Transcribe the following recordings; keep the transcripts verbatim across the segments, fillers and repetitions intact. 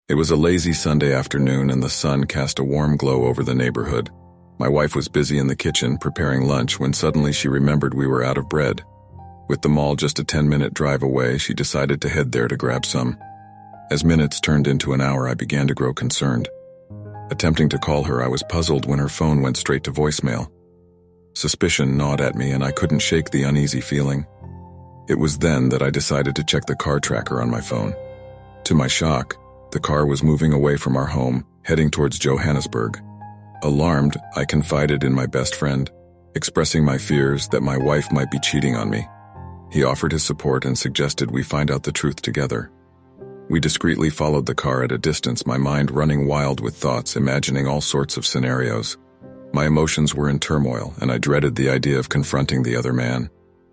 It was a lazy Sunday afternoon and the sun cast a warm glow over the neighborhood. My wife was busy in the kitchen preparing lunch when suddenly she remembered we were out of bread. With the mall just a ten-minute drive away, she decided to head there to grab some. As minutes turned into an hour, I began to grow concerned. Attempting to call her, I was puzzled when her phone went straight to voicemail. Suspicion gnawed at me and I couldn't shake the uneasy feeling. It was then that I decided to check the car tracker on my phone. To my shock, the car was moving away from our home, heading towards Johannesburg. Alarmed, I confided in my best friend, expressing my fears that my wife might be cheating on me. He offered his support and suggested we find out the truth together. We discreetly followed the car at a distance, my mind running wild with thoughts, imagining all sorts of scenarios. My emotions were in turmoil, and I dreaded the idea of confronting the other man.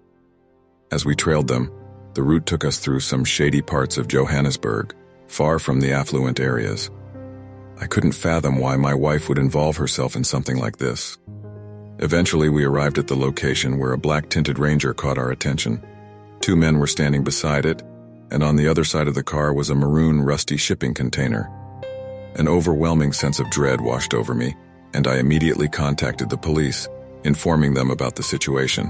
As we trailed them, the route took us through some shady parts of Johannesburg, far from the affluent areas. I couldn't fathom why my wife would involve herself in something like this. Eventually, we arrived at the location where a black-tinted Ranger caught our attention. Two men were standing beside it, and on the other side of the car was a maroon, rusty shipping container. An overwhelming sense of dread washed over me, and I immediately contacted the police, informing them about the situation.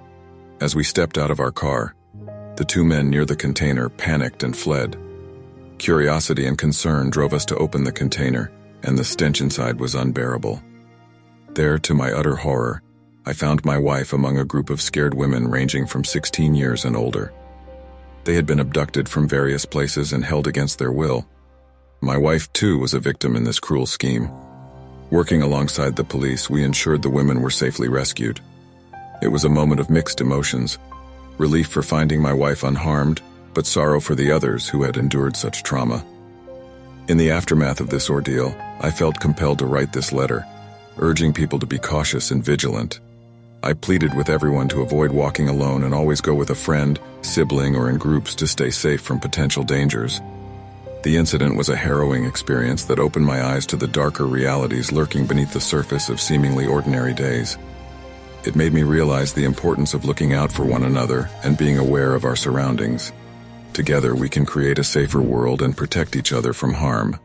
As we stepped out of our car, the two men near the container panicked and fled. Curiosity and concern drove us to open the container, and the stench inside was unbearable. There, to my utter horror, I found my wife among a group of scared women ranging from sixteen years and older. They had been abducted from various places and held against their will. My wife, too, was a victim in this cruel scheme. Working alongside the police, we ensured the women were safely rescued. It was a moment of mixed emotions, relief for finding my wife unharmed, but sorrow for the others who had endured such trauma. In the aftermath of this ordeal, I felt compelled to write this letter, urging people to be cautious and vigilant. I pleaded with everyone to avoid walking alone and always go with a friend, sibling, or in groups to stay safe from potential dangers. The incident was a harrowing experience that opened my eyes to the darker realities lurking beneath the surface of seemingly ordinary days. It made me realize the importance of looking out for one another and being aware of our surroundings. Together, we can create a safer world and protect each other from harm.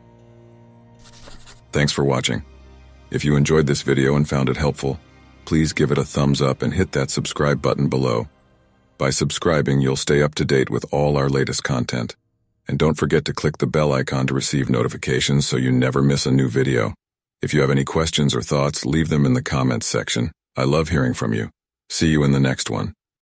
Thanks for watching. If you enjoyed this video and found it helpful, please give it a thumbs up and hit that subscribe button below. By subscribing, you'll stay up to date with all our latest content. And don't forget to click the bell icon to receive notifications so you never miss a new video. If you have any questions or thoughts, leave them in the comments section. I love hearing from you. See you in the next one.